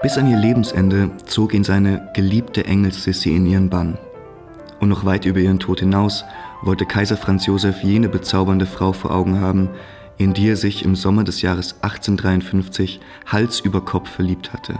Bis an ihr Lebensende zog ihn seine geliebte Engels-Sissi in ihren Bann. Und noch weit über ihren Tod hinaus wollte Kaiser Franz Josef jene bezaubernde Frau vor Augen haben, in die er sich im Sommer des Jahres 1853 Hals über Kopf verliebt hatte.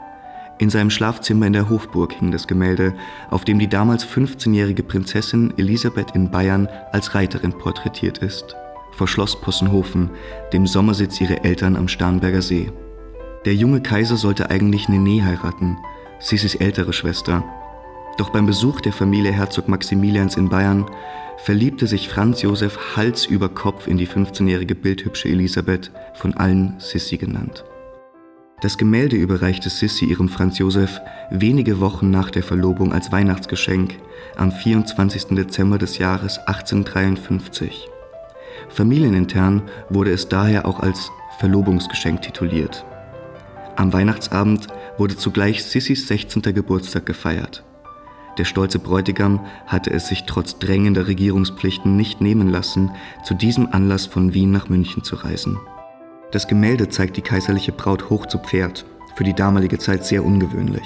In seinem Schlafzimmer in der Hofburg hing das Gemälde, auf dem die damals 15-jährige Prinzessin Elisabeth in Bayern als Reiterin porträtiert ist, vor Schloss Possenhofen, dem Sommersitz ihrer Eltern am Starnberger See. Der junge Kaiser sollte eigentlich Nenê heiraten, Sissis ältere Schwester. Doch beim Besuch der Familie Herzog Maximilians in Bayern verliebte sich Franz Josef Hals über Kopf in die 15-jährige bildhübsche Elisabeth, von allen Sissi genannt. Das Gemälde überreichte Sissi ihrem Franz Josef wenige Wochen nach der Verlobung als Weihnachtsgeschenk am 24. Dezember des Jahres 1853. Familienintern wurde es daher auch als Verlobungsgeschenk tituliert. Am Weihnachtsabend wurde zugleich Sissis 16. Geburtstag gefeiert. Der stolze Bräutigam hatte es sich trotz drängender Regierungspflichten nicht nehmen lassen, zu diesem Anlass von Wien nach München zu reisen. Das Gemälde zeigt die kaiserliche Braut hoch zu Pferd, für die damalige Zeit sehr ungewöhnlich.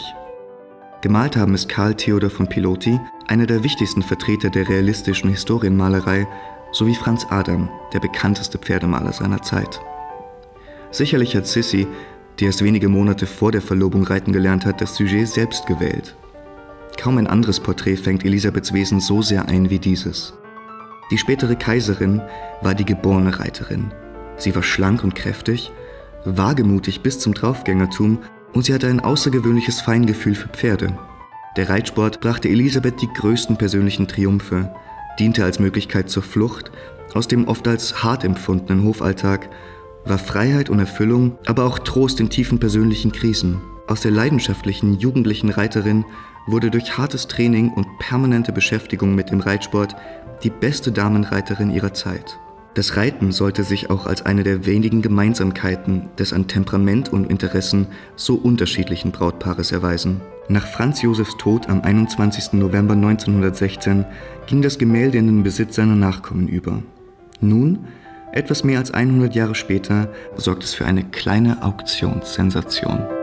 Gemalt haben es Karl Theodor von Piloty, einer der wichtigsten Vertreter der realistischen Historienmalerei, sowie Franz Adam, der bekannteste Pferdemaler seiner Zeit. Sicherlich hat Sissi, die erst wenige Monate vor der Verlobung reiten gelernt hat, das Sujet selbst gewählt. Kaum ein anderes Porträt fängt Elisabeths Wesen so sehr ein wie dieses. Die spätere Kaiserin war die geborene Reiterin. Sie war schlank und kräftig, wagemutig bis zum Draufgängertum und sie hatte ein außergewöhnliches Feingefühl für Pferde. Der Reitsport brachte Elisabeth die größten persönlichen Triumphe, diente als Möglichkeit zur Flucht aus dem oft als hart empfundenen Hofalltag, war Freiheit und Erfüllung, aber auch Trost in tiefen persönlichen Krisen. Aus der leidenschaftlichen jugendlichen Reiterin wurde durch hartes Training und permanente Beschäftigung mit dem Reitsport die beste Damenreiterin ihrer Zeit. Das Reiten sollte sich auch als eine der wenigen Gemeinsamkeiten des an Temperament und Interessen so unterschiedlichen Brautpaares erweisen. Nach Franz Josefs Tod am 21. November 1916 ging das Gemälde in den Besitz seiner Nachkommen über. Nun, etwas mehr als 100 Jahre später, sorgt es für eine kleine Auktionssensation.